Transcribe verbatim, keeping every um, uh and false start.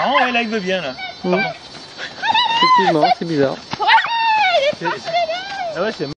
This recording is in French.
Non, ouais, là il veut bien là. Mmh. Effectivement, c'est bizarre. Ah ouais, c'est